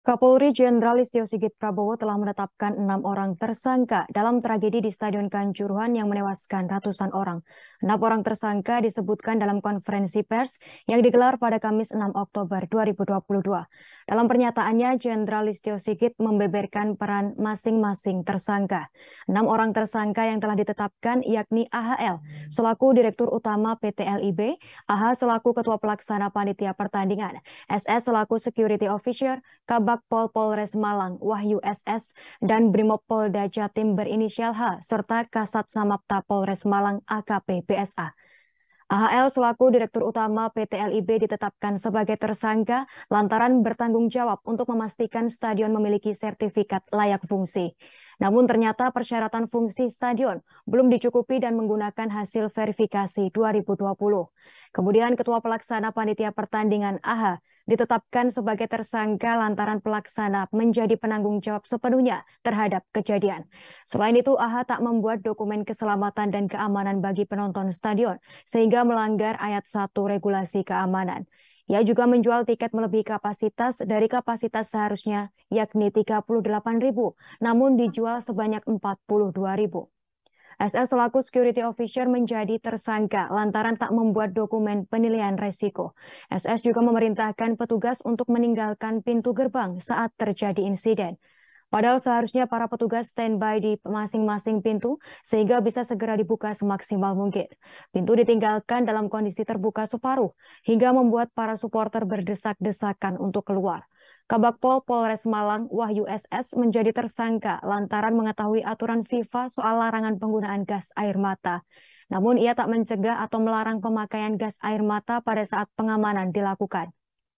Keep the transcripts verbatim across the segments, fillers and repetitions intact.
Kapolri Jenderal Listio Sigit Prabowo telah menetapkan enam orang tersangka dalam tragedi di Stadion Kanjuruhan yang menewaskan ratusan orang. Enam orang tersangka disebutkan dalam konferensi pers yang digelar pada Kamis enam Oktober dua ribu dua puluh dua. Dalam pernyataannya, Jenderal Listio Sigit membeberkan peran masing-masing tersangka. Enam orang tersangka yang telah ditetapkan yakni A H L selaku Direktur Utama P T L I B, A H selaku Ketua Pelaksana Panitia Pertandingan, S S selaku Security Officer, Kabak Pol Polres Malang Wahyu S S, dan Brimob Polda Jatim berinisial H, serta Kasat Samapta Polres Malang A K P B S A. A H L selaku Direktur Utama P T L I B ditetapkan sebagai tersangka lantaran bertanggung jawab untuk memastikan stadion memiliki sertifikat layak fungsi. Namun ternyata persyaratan fungsi stadion belum dicukupi dan menggunakan hasil verifikasi dua ribu dua puluh. Kemudian Ketua Pelaksana Panitia Pertandingan A H ditetapkan sebagai tersangka lantaran pelaksana menjadi penanggung jawab sepenuhnya terhadap kejadian. Selain itu, A H tak membuat dokumen keselamatan dan keamanan bagi penonton stadion sehingga melanggar ayat satu regulasi keamanan. Ia juga menjual tiket melebihi kapasitas dari kapasitas seharusnya yakni tiga puluh delapan ribu, namun dijual sebanyak empat puluh dua ribu. S S selaku Security Officer menjadi tersangka lantaran tak membuat dokumen penilaian resiko. S S juga memerintahkan petugas untuk meninggalkan pintu gerbang saat terjadi insiden. Padahal seharusnya para petugas standby di masing-masing pintu sehingga bisa segera dibuka semaksimal mungkin. Pintu ditinggalkan dalam kondisi terbuka separuh hingga membuat para supporter berdesak-desakan untuk keluar. Kabak Pol Polres Malang Wahyu S S menjadi tersangka lantaran mengetahui aturan FIFA soal larangan penggunaan gas air mata. Namun ia tak mencegah atau melarang pemakaian gas air mata pada saat pengamanan dilakukan.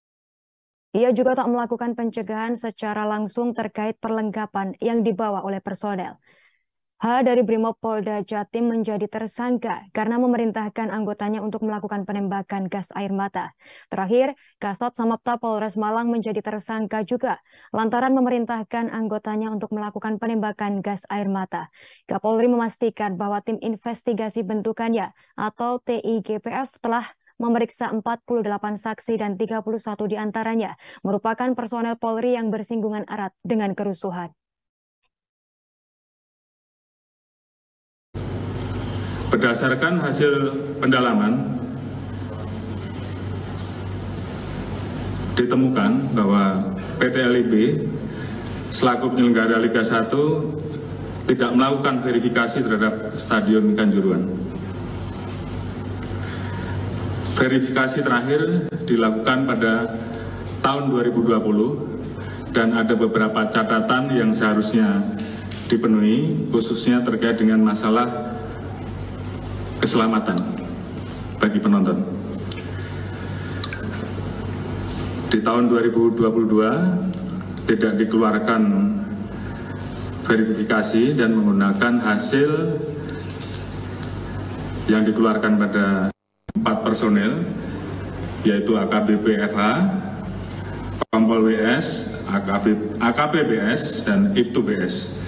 Ia juga tak melakukan pencegahan secara langsung terkait perlengkapan yang dibawa oleh personel. H dari Brimob Polda Jatim menjadi tersangka karena memerintahkan anggotanya untuk melakukan penembakan gas air mata. Terakhir, Kasat Samapta Polres Malang menjadi tersangka juga lantaran memerintahkan anggotanya untuk melakukan penembakan gas air mata. Kapolri memastikan bahwa tim investigasi bentukannya atau T I G P F telah memeriksa empat puluh delapan saksi dan tiga puluh satu diantaranya merupakan personel Polri yang bersinggungan erat dengan kerusuhan. Berdasarkan hasil pendalaman, ditemukan bahwa P T L I B selaku penyelenggara Liga satu tidak melakukan verifikasi terhadap Stadion Kanjuruhan. Verifikasi terakhir dilakukan pada tahun dua ribu dua puluh dan ada beberapa catatan yang seharusnya dipenuhi, khususnya terkait dengan masalah keselamatan bagi penonton. Di tahun dua ribu dua puluh dua tidak dikeluarkan verifikasi dan menggunakan hasil yang dikeluarkan pada empat personel, yaitu A K B P F H, Kompol W S, A K P B S, dan I P T U B S.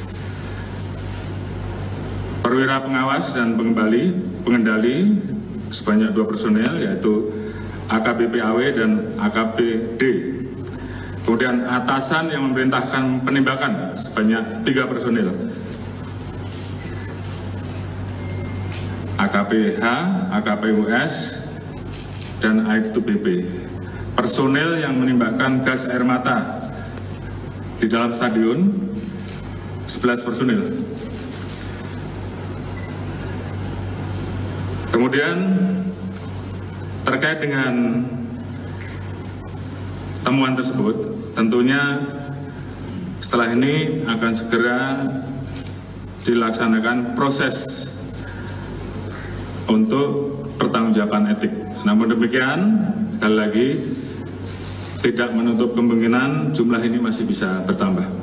Perwira pengawas dan pengembali, pengendali sebanyak dua personel, yaitu A K B P A W dan A K B D. Kemudian atasan yang memerintahkan penembakan sebanyak tiga personel, A K P H, A K P U S, dan A I P T U B P. Personel yang menembakkan gas air mata di dalam stadion, sebelas personel. Kemudian terkait dengan temuan tersebut, tentunya setelah ini akan segera dilaksanakan proses untuk pertanggungjawaban etik. Namun demikian, sekali lagi, tidak menutup kemungkinan jumlah ini masih bisa bertambah.